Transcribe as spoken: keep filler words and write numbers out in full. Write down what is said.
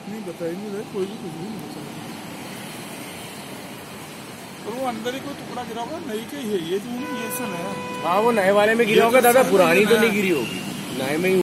नहीं बताई नहीं रहे, कोई भी कुछ भी नहीं बता। और वो अंदर ही कोई टुकड़ा गिरा होगा, नई के ही है ये जो ये सन है। हाँ वो नए वाले में गिरा होगा दादा, पुरानी तो नहीं गिरी होगी, नए में ही।